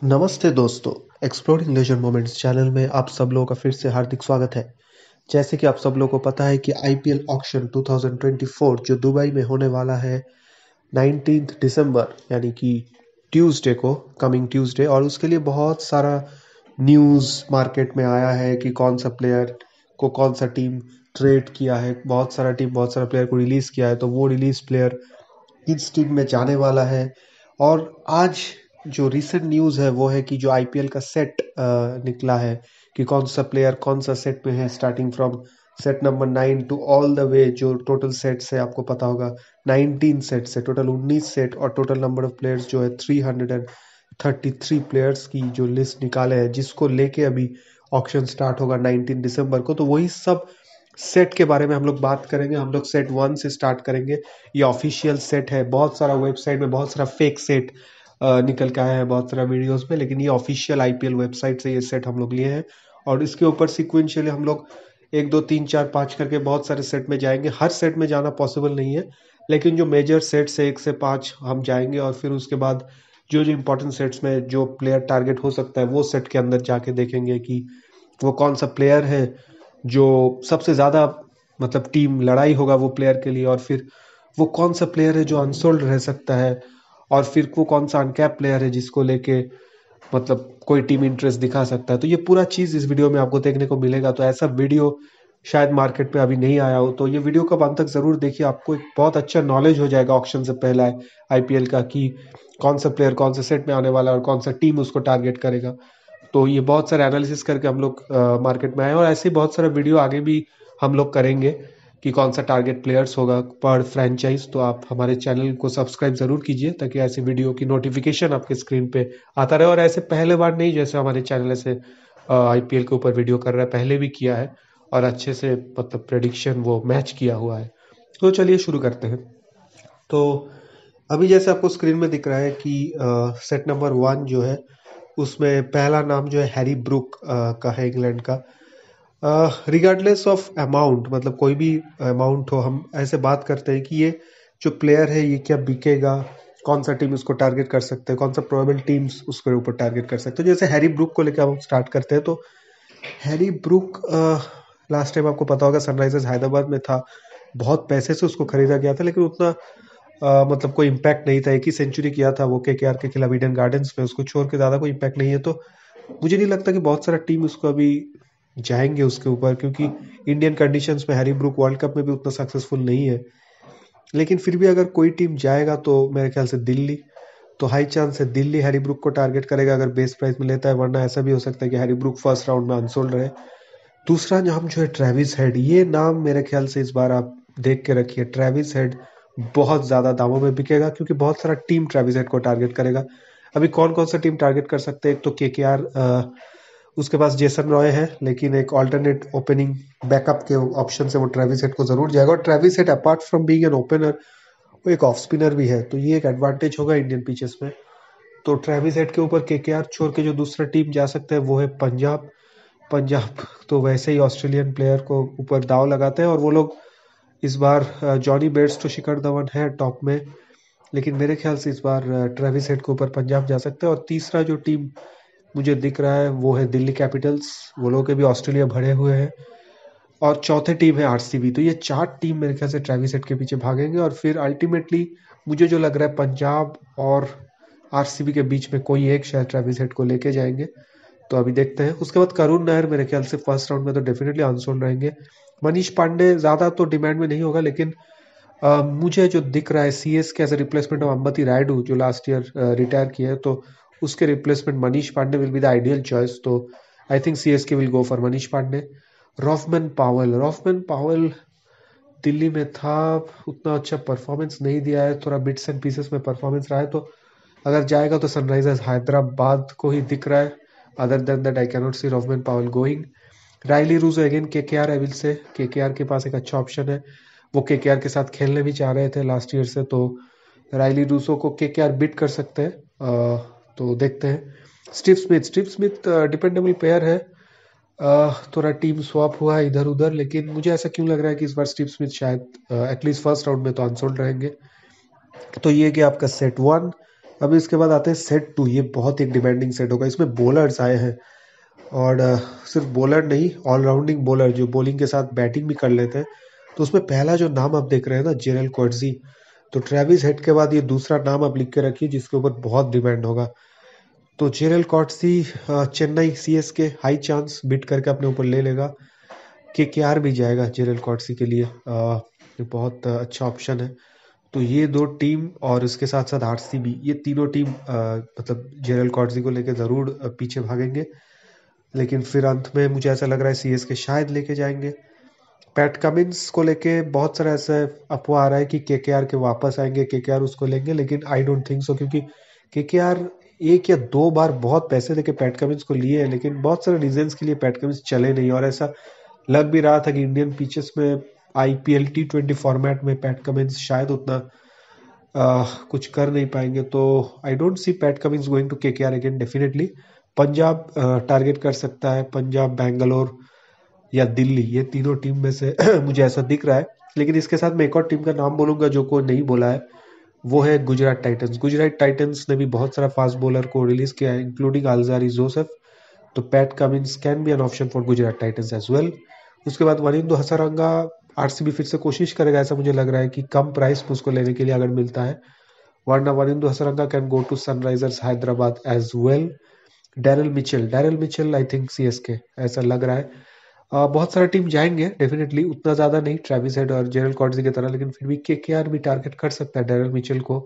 नमस्ते दोस्तों। Exploring laser moments channel में आप सब लोगों का फिर से हार्दिक स्वागत है। जैसे कि आप सब लोगों को पता है कि आईपीएल ऑक्शन 2024 जो दुबई में होने वाला है 19 दिसंबर यानी कि ट्यूसडे को, कमिंग ट्यूसडे, और उसके लिए बहुत सारा न्यूज़ मार्केट में आया है कि कौन सा प्लेयर को कौन सा टीम ट्रेड किया है। बहुत सारा टीम बहुत सारा प्लेयर को रिलीज़ किया है, तो वो रिलीज प्लेयर किस टीम में जाने वाला है। और आज जो रिसेंट न्यूज़ है वो है कि जो आईपीएल का सेट निकला है कि कौन सा प्लेयर कौन सा सेट में है, starting from set number 9 to all the way. जो टोटल सेट्स है आपको पता होगा 19 सेट्स है, टोटल 19 सेट, और टोटल नंबर ऑफ प्लेयर्स जो है 333 प्लेयर्स की जो लिस्ट निकाले हैं, जिसको लेके अभी ऑक्शन स्टार्ट होगा 19 दिसंबर को। तो वही सब सेट के बारे में हम लोग बात करेंगे। हम लोग सेट 1 से स्टार्ट करेंगे। ये ऑफिशियल सेट है। बहुत सारा वेबसाइट में बहुत सारा फेक सेट निकल के आया है बहुत सारा वीडियोस में, लेकिन ये ऑफिशियल आईपीएल वेबसाइट से ये सेट हम लोग लिए हैं। और इसके ऊपर सिक्वेंशियली हम लोग 1 2 3 4 5 करके बहुत सारे सेट में जाएंगे। हर सेट में जाना पॉसिबल नहीं है, लेकिन जो मेजर सेट्स है 1 से 5 हम जाएंगे, और फिर उसके बाद जो जो इंपॉर्टेंट सेट्स में जो प्लेयर टारगेट हो सकता है वो सेट के अंदर जाके देखेंगे कि वो कौन सा प्लेयर है जो सबसे ज़्यादा, मतलब टीम लड़ाई होगा वो प्लेयर के लिए, और फिर वो कौन सा प्लेयर है जो अनसोल्ड रह सकता है, और फिर वो कौन सा अनकैप प्लेयर है जिसको लेके मतलब कोई टीम इंटरेस्ट दिखा सकता है। तो ये पूरा चीज़ इस वीडियो में आपको देखने को मिलेगा। तो ऐसा वीडियो शायद मार्केट में अभी नहीं आया हो, तो ये वीडियो को अंत तक ज़रूर देखिए। आपको एक बहुत अच्छा नॉलेज हो जाएगा ऑक्शन से पहले आईपीएल का कि कौन सा प्लेयर कौन सा सेट में आने वाला है और कौन सा टीम उसको टारगेट करेगा। तो ये बहुत सारे एनालिसिस करके हम लोग मार्केट में आए, और ऐसे ही बहुत सारा वीडियो आगे भी हम लोग करेंगे कि कौन सा टारगेट प्लेयर्स होगा पर फ्रेंचाइज। तो आप हमारे चैनल को सब्सक्राइब जरूर कीजिए ताकि ऐसे वीडियो की नोटिफिकेशन आपके स्क्रीन पे आता रहे। और ऐसे पहले बार नहीं, जैसे हमारे चैनल ऐसे आईपीएल के ऊपर वीडियो कर रहा है, पहले भी किया है और अच्छे से मतलब प्रेडिक्शन वो मैच किया हुआ है। तो चलिए शुरू करते हैं। तो अभी जैसे आपको स्क्रीन में दिख रहा है कि सेट नंबर 1 जो है उसमें पहला नाम जो है हैरी ब्रूक का है, इंग्लैंड का। रिगार्डलेस ऑफ अमाउंट, मतलब कोई भी अमाउंट हो, हम ऐसे बात करते हैं कि ये जो प्लेयर है ये क्या बिकेगा, कौन सा टीम उसको टारगेट कर सकते हैं, कौन सा प्रोबेबल टीम्स उसके ऊपर टारगेट कर सकते हैं। जैसे हैरी ब्रूक को लेकर हम स्टार्ट करते हैं। तो हैरी ब्रूक लास्ट टाइम आपको पता होगा सनराइजर्स हैदराबाद में था। बहुत पैसे से उसको खरीदा गया था, लेकिन उतना मतलब कोई इम्पैक्ट नहीं था। एक ही सेंचुरी किया था वो केकेआर के खिलाफ ईडन गार्डन्स में, उसको छोड़ के ज़्यादा कोई इम्पैक्ट नहीं है। तो मुझे नहीं लगता कि बहुत सारा टीम उसको अभी जाएंगे उसके ऊपर, क्योंकि इंडियन कंडीशंस में हैरी ब्रूक वर्ल्ड कप में भी उतना सक्सेसफुल नहीं है। लेकिन फिर भी अगर कोई टीम जाएगा तो मेरे ख्याल से दिल्ली, तो हाई चांस है दिल्ली हैरी ब्रूक को टारगेट करेगा अगर बेस प्राइस में लेता है। वरना ऐसा भी हो सकता है कि हैरी ब्रूक फर्स्ट राउंड में अनसोल्ड रहे। दूसरा नाम जो है ट्रेविस हेड, ये नाम मेरे ख्याल से इस बार आप देख के रखिए। ट्रेविस हेड बहुत ज़्यादा दामों में बिकेगा, क्योंकि बहुत सारा टीम ट्रेविस हेड को टारगेट करेगा। अभी कौन कौन सा टीम टारगेट कर सकते हैं? एक तो केकेआर, उसके पास जेसन रॉय है, लेकिन एक ऑल्टरनेट ओपनिंग बैकअप के ऑप्शन से वो ट्रेविस हेड को जरूर जाएगा। और Travis Head apart from being an opener वो एक ऑफ स्पिनर भी है, तो ये एक एडवांटेज होगा इंडियन पिचेस में। तो ट्रेविस हेड के ऊपर केकेआर छोड़ के जो दूसरा टीम जा सकते हैं वो है पंजाब। पंजाब तो वैसे ही ऑस्ट्रेलियन प्लेयर को ऊपर दाव लगाते हैं, और वो लोग इस बार जॉनी बेट्स तो शिखर धवन है टॉप में, लेकिन मेरे ख्याल से इस बार ट्रेविस हेड के ऊपर पंजाब जा सकते हैं। और तीसरा जो टीम मुझे दिख रहा है वो है दिल्ली कैपिटल्स। वो लोग के भी ऑस्ट्रेलिया भरे हुए हैं। और चौथे टीम है आरसीबी। तो ये 4 टीम मेरे ख्याल से ट्रेविस हेड के पीछे भागेंगे, और फिर अल्टीमेटली मुझे जो लग रहा है पंजाब और आरसीबी के बीच में कोई एक शायद ट्रेविस हेड को लेके जाएंगे। तो अभी देखते हैं। उसके बाद करुण नायर मेरे ख्याल से फर्स्ट राउंड में तो डेफिनेटली अनसोल्ड रहेंगे। मनीष पांडे ज़्यादा तो डिमांड में नहीं होगा, लेकिन मुझे जो दिख रहा है CSK as a replacement of Ambati Rayudu जो लास्ट ईयर रिटायर किया है, तो उसके replacement Manish Pandey will be the ideal choice. तो I think CSK will go for Manish Pandey. Rovman Powell Delhi में था, उतना अच्छा परफॉर्मेंस नहीं दिया है, थोड़ा बिट्स एंड पीसेस में परफॉर्मेंस रहा है। तो अगर जाएगा तो सनराइजर्स हैदराबाद को ही दिख रहा है। Other than that I cannot see Rovman Powell going. Rilee Rossouw again KKR, I will say KKR के पास एक अच्छा ऑप्शन है। वो केकेआर के साथ खेलने भी चाह रहे थे लास्ट ईयर से, तो राइली रूसो को केकेआर बीट कर सकते हैं। तो देखते हैं। स्टीव स्मिथ डिपेंडेबल प्लेयर है। थोड़ा टीम स्वैप हुआ है इधर उधर, लेकिन मुझे ऐसा क्यों लग रहा है कि इस बार स्टीव स्मिथ शायद एटलीस्ट फर्स्ट राउंड में तो अनसोल्ड रहेंगे। तो ये कि आपका सेट 1, अब इसके बाद आते हैं सेट 2। ये बहुत एक डिमांडिंग सेट होगा। इसमें बॉलर्स आए हैं और सिर्फ बॉलर नहीं, ऑलराउंडिंग बॉलर जो बॉलिंग के साथ बैटिंग भी कर लेते हैं। तो उसमें पहला जो नाम आप देख रहे हैं ना, जेरल क्वार्ट्जी, तो ट्रेविस हेड के बाद ये दूसरा नाम आप लिख के रखिए जिसके ऊपर बहुत डिमांड होगा। तो Gerald Coetzee Chennai CSK high chance bid करके अपने ऊपर ले लेगा। केकेआर भी जाएगा जेरल क्वार्ट्जी के लिए, ये बहुत अच्छा ऑप्शन है। तो ये दो टीम और इसके साथ साथ आरसीबी, ये तीनों टीम मतलब जेरल क्वार्ट्जी को लेके जरूर पीछे भागेंगे। लेकिन फिर अंत में मुझे ऐसा लग रहा है सीएसके शायद लेके जाएंगे। पैट कमिंस को लेके बहुत सारा ऐसा अफवाह आ रहा है कि केकेआर के वापस आएंगे, केकेआर उसको लेंगे, लेकिन आई डोंट थिंक सो, क्योंकि केकेआर एक या दो बार बहुत पैसे देके पैट कमिंस को लिए हैं, लेकिन बहुत सारे रीजंस के लिए पैट कमिंस चले नहीं। और ऐसा लग भी रहा था कि इंडियन पिचेस में आईपीएल T20 फॉर्मेट में पैट कमिंस शायद उतना कुछ कर नहीं पाएंगे। तो I don't see Pat Cummins going to KKR again definitely. Punjab target कर सकता है, पंजाब, बैंगलोर या दिल्ली, ये तीनों टीम में से मुझे ऐसा दिख रहा है। लेकिन इसके साथ मैं एक और टीम का नाम बोलूंगा जो कोई नहीं बोला है, वो है गुजरात टाइटंस। गुजरात टाइटंस ने भी बहुत सारा फास्ट बॉलर को रिलीज किया है, इंक्लूडिंग अल्जारी जोसेफ। तो Pat Cummins can be an option for Gujarat Titans as well. उसके बाद वनिंदु हसरंगा, आरसीबी फिर से कोशिश करेगा, ऐसा मुझे लग रहा है कि कम प्राइस में उसको लेने के लिए अगर मिलता है। वरना Wanindu Hasaranga can go to Sunrisers Hyderabad as well. Daryl Mitchell I think CSK, ऐसा लग रहा है। बहुत सारे टीम जाएंगे डेफिनेटली, उतना ज्यादा नहीं ट्रेविस हेड और जेरल कॉर्ड्जी की तरह, लेकिन फिर भी केकेआर भी टारगेट कर सकता है डैरिल मिचेल को।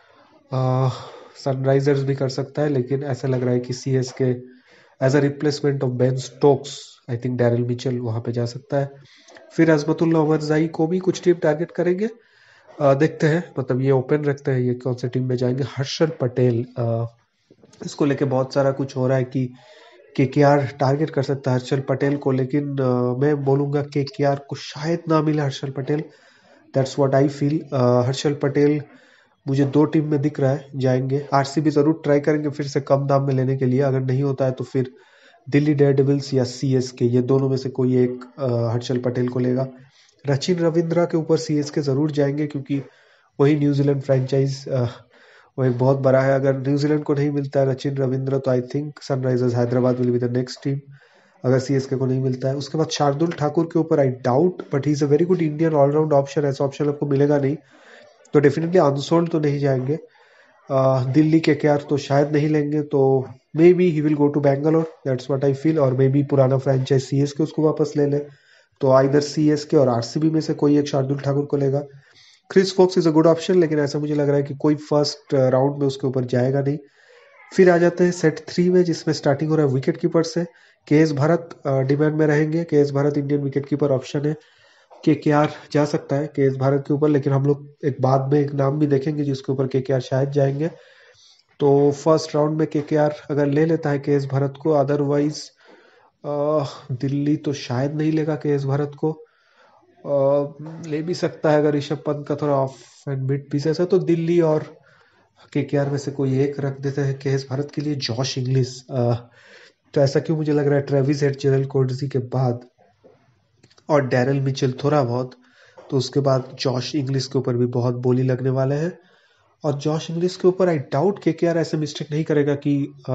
सनराइजर्स भी कर सकता है, लेकिन ऐसा लग रहा है कि CSK as a replacement of Ben Stokes, I think Daryl Mitchell वहां पे जा सकता है। फिर अजमतुल्ला उमर जाई को भी कुछ टीम टारगेट करेंगे। देखते हैं, मतलब ये ओपन रखते हैं ये कौन से टीम में जाएंगे। हर्षल पटेल, इसको लेके बहुत सारा कुछ हो रहा है कि केकेआर टारगेट कर सकता है हर्षल पटेल को, लेकिन मैं बोलूंगा केकेआर को शायद ना मिले Harshal Patel. That's what I feel. Harshal Patel मुझे दो टीम में दिख रहा है जाएंगे। आरसीबी जरूर ट्राई करेंगे फिर से कम दाम में लेने के लिए, अगर नहीं होता है तो फिर दिल्ली डेयरडेविल्स या सीएसके, ये दोनों में से कोई एक हर्षल पटेल को लेगा। सचिन रविंद्रा के ऊपर सीएसके जरूर जाएंगे, क्योंकि वही न्यूजीलैंड फ्रेंचाइज वो एक बहुत बड़ा है। अगर न्यूजीलैंड को नहीं मिलता है सचिन रविंद्रा, तो I think Sunrisers Hyderabad will be the next team, अगर सीएसके को नहीं मिलता है। उसके बाद शार्दुल ठाकुर के ऊपर I doubt, but he is a very good Indian allround option, ऐसा ऑप्शन आपको मिलेगा नहीं। तो डेफिनेटली अनसोल्ड तो नहीं जाएंगे। दिल्ली के केआर तो शायद नहीं लेंगे, तो maybe he will go to Bangalore, that's what I feel. और मे बी पुराना फ्रेंचाइज सीएसके उसको वापस ले ले। तो आइदर सीएसके और आरसीबी में से कोई एक शार्दुल ठाकुर को लेगा। Chris Woakes is a good option, लेकिन ऐसा मुझे लग रहा है कि कोई फर्स्ट राउंड में उसके ऊपर जाएगा नहीं। फिर आ जाते हैं सेट 3 में, जिसमें स्टार्टिंग हो रहा है विकेट कीपर से। केएस भारत डिमांड में रहेंगे। KS Bharat Indian wicket keeper option है। केकेआर जा सकता है केएस भारत के ऊपर, लेकिन हम लोग एक बाद में एक नाम भी देखेंगे जिसके ऊपर केकेआर शायद जाएंगे। तो फर्स्ट राउंड में केकेआर अगर ले लेता है केएस भारत को, अदरवाइज दिल्ली तो शायद नहीं लेगा केएस भारत को। ले भी सकता है अगर ऋषभ पंत का थोड़ा ऑफ एंड बिट पीसेस है, तो दिल्ली और केकेआर में से कोई एक रख देते हैं केएस भारत के लिए। जॉश इंग्लिश, तो ऐसा क्यों मुझे लग रहा है ट्रेविस हेड, जेरल कोडजी के बाद और डैरल मिचेल थोड़ा बहुत, तो उसके बाद जॉश इंग्लिश के ऊपर भी बहुत बोली लगने वाले हैं। और जॉश इंग्लिश के ऊपर आई डाउट केकेआर ऐसे मिस्टेक नहीं करेगा कि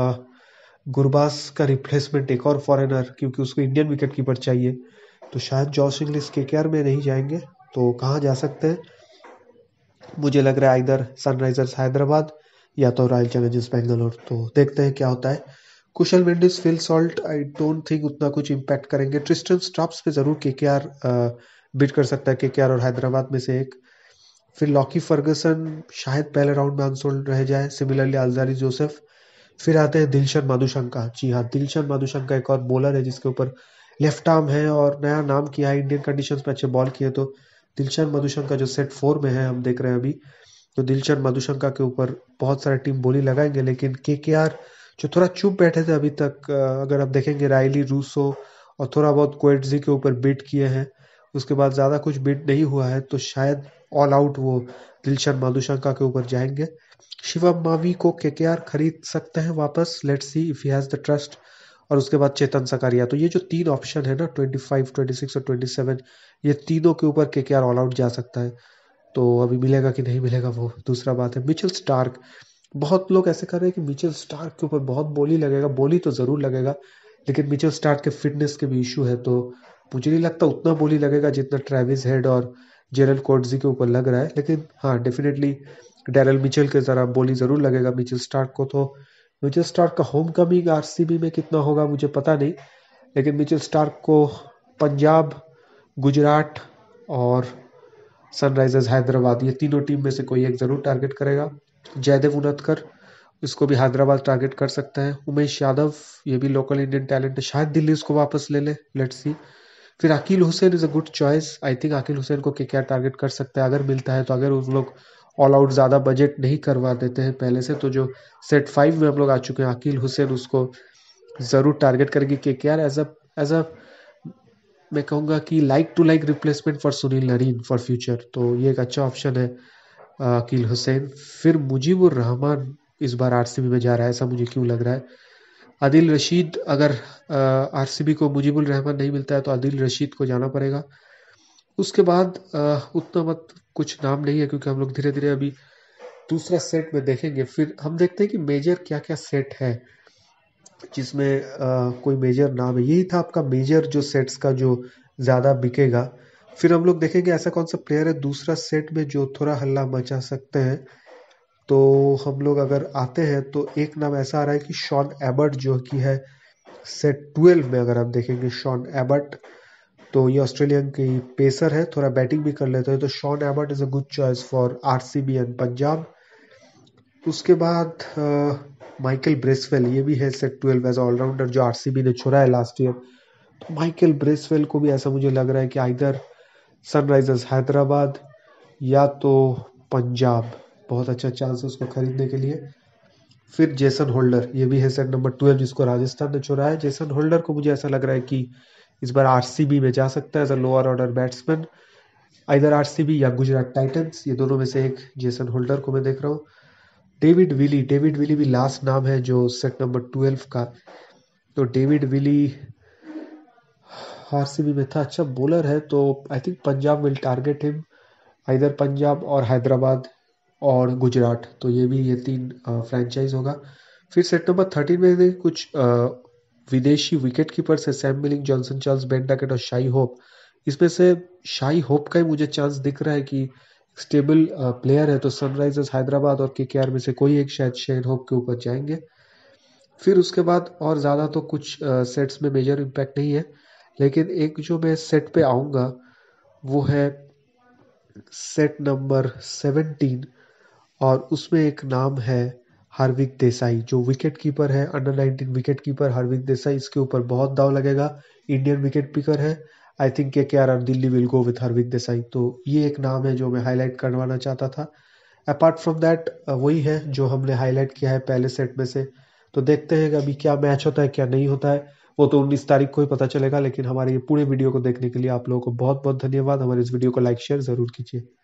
गुरबाज का रिप्लेसमेंट एक और फॉरेनर, क्योंकि उसको इंडियन विकेट कीपर चाहिए। तो शायद जॉश इंग्लिश केकेआर में नहीं जाएंगे। तो कहाँ जा सकते हैं, मुझे लग रहा है इधर सनराइजर्स हैदराबाद या तो रॉयल चैलेंजर्स बेंगलोर। तो देखते हैं क्या होता है। Kusal Mendis, Phil Salt, I don't think उतना कुछ इम्पैक्ट करेंगे। ट्रिस्टन स्टॉप्स पे जरूर केकेआर बिट कर सकता है, केकेआर और हैदराबाद में से एक। फिर लॉकी फर्गसन शायद पहले राउंड में अनसोल्ड रह जाए, सिमिलरली अल्जारी जोसेफ। फिर आते हैं दिलशन मधुशंका। जी हाँ, दिलशन मधुशंका एक और बॉलर है जिसके ऊपर लेफ्ट आर्म है और नया नाम किया है, इंडियन कंडीशंस में अच्छे बॉल किए। तो दिलशन मधुशंका जो सेट 4 में है हम देख रहे हैं अभी, तो दिलशन मधुशंका के ऊपर बहुत सारे टीम बोली लगाएंगे। लेकिन केकेआर जो थोड़ा चुप बैठे थे अभी तक, अगर आप देखेंगे रायली रूसो और थोड़ा बहुत क्वेट्जी के ऊपर बिट किए हैं, उसके बाद ज्यादा कुछ बिट नहीं हुआ है, तो शायद ऑल आउट वो दिलशन मधुशंका के ऊपर जाएंगे। शिवम मावी को केकेआर खरीद सकते हैं वापस, let's see if he has the trust. और उसके बाद चेतन सकारिया। तो ये जो तीन ऑप्शन है ना, 25, 26 और 27, ये तीनों के ऊपर केकेआर ऑल आउट जा सकता है। तो अभी मिलेगा कि नहीं मिलेगा वो दूसरा बात है। मिचेल स्टार्क, बहुत लोग ऐसे कर रहे हैं कि मिचेल स्टार्क के ऊपर बहुत बोली लगेगा, बोली तो जरूर लगेगा, लेकिन मिचेल स्टार्क के फिटनेस के भी इशू है, तो मुझे नहीं लगता उतना बोली लगेगा जितना ट्रेविस हेड और जेरल कोटजी के ऊपर लग रहा है। लेकिन हाँ, डेफिनेटली डैरल मिचेल के जरा बोली जरूर लगेगा मिचेल स्टार्क को। तो मिचेल स्टार्क का होम कमिंग आरसीबी में कितना होगा मुझे पता नहीं, लेकिन मिचेल स्टार्क को पंजाब, गुजरात और सनराइजर्स हैदराबाद, ये तीनों टीम में से कोई एक जरूर टारगेट करेगा। जयदेव उनतकर, इसको भी हैदराबाद टारगेट कर सकता है। उमेश यादव, ये भी लोकल इंडियन टैलेंट है, शायद दिल्ली उसको वापस ले ले, लेट्स सी। फिर Akeal Hosein is a good choice, I think Akeal Hosein को केकेआर टारगेट कर सकता है अगर मिलता है तो। अगर उस लोग ऑल आउट ज्यादा बजट नहीं करवा देते हैं पहले से, तो जो सेट 5 में हम लोग आ चुके हैं, अकील हुसैन उसको जरूर टारगेट करेगी केकेआर एज अ मैं कहूंगा कि like to like replacement for Sunil Narine for future, तो ये एक अच्छा ऑप्शन है अकील हुसैन। फिर मुजीबुर रहमान इस बार आरसीबी में जा रहा है, ऐसा मुझे क्यों लग रहा है। आदिल रशीद, अगर आरसीबी को मुजीबुर रहमान नहीं मिलता है तो आदिल रशीद को जाना पड़ेगा। उसके बाद उतना मत कुछ नाम नहीं है, क्योंकि हम लोग धीरे धीरे अभी दूसरा सेट में देखेंगे। फिर हम देखते हैं कि मेजर क्या क्या सेट है जिसमें कोई मेजर नाम है। यही था आपका मेजर जो सेट्स का जो ज्यादा बिकेगा। फिर हम लोग देखेंगे ऐसा कौन सा प्लेयर है दूसरा सेट में जो थोड़ा हल्ला मचा सकते हैं। तो हम लोग अगर आते हैं तो एक नाम ऐसा आ रहा है कि शॉन एबर्ट, जो कि है सेट 12 में। अगर आप देखेंगे शॉन एबर्ट, तो ये ऑस्ट्रेलियन की पेसर है, थोड़ा बैटिंग भी कर लेते हैं, तो Sean Abbott is a good choice for RCB and Punjab. उसके बाद माइकल ब्रेसवेल, ये भी है सेट 12 एज ऑलराउंडर, जो आरसीबी ने छोड़ा है लास्ट ईयर। तो माइकल ब्रेसवेल को भी ऐसा मुझे लग रहा है कि आइदर सनराइजर्स हैदराबाद या तो पंजाब, बहुत अच्छा चांस है उसको खरीदने के लिए। फिर जेसन होल्डर, ये भी है सेट नंबर 12 जिसको राजस्थान ने छोड़ा है। जेसन होल्डर को मुझे ऐसा लग रहा है कि इस बार आरसीबी में जा सकता है as a lower order batsman, इधर आरसीबी या गुजरात टाइटंस, ये दोनों में से एक जेसन होल्डर को मैं देख रहा हूँ। डेविड विली भी लास्ट नाम है जो सेट नंबर 12 का। तो डेविड विली आरसीबी में था, अच्छा बॉलर है, तो I think Punjab will target him, इधर पंजाब और हैदराबाद और गुजरात, तो ये भी ये तीन फ्रेंचाइज होगा। फिर सेट नंबर 13 में भी कुछ विदेशी विकेट कीपर्स है, Sam Billings, Johnson Charles, Ben Duckett और शाई होप। इसमें से शाई होप का ही मुझे चांस दिख रहा है कि स्टेबल प्लेयर है, तो सनराइजर्स हैदराबाद और केकेआर में से कोई एक शायद शेन होप के ऊपर जाएंगे। फिर उसके बाद और ज़्यादा तो कुछ सेट्स में मेजर इम्पैक्ट नहीं है, लेकिन एक जो मैं सेट पे आऊँगा वो है सेट नंबर 17, और उसमें एक नाम है हार्दिक देसाई, जो विकेट कीपर है, under 19 wicket keeper Hardik Desai. इसके ऊपर बहुत दाव लगेगा, इंडियन विकेट पिकर है। I think K R Delhi will go with Hardik Desai, तो ये एक नाम है जो मैं हाईलाइट करवाना चाहता था। अपार्ट फ्रॉम दैट वही है जो हमने हाईलाइट किया है पहले सेट में से। तो देखते हैं कि अभी क्या मैच होता है क्या नहीं होता है, वो तो 19 तारीख को ही पता चलेगा। लेकिन हमारे ये पूरे वीडियो को देखने के लिए आप लोगों को बहुत बहुत धन्यवाद। हमारे इस वीडियो को लाइक शेयर जरूर कीजिए।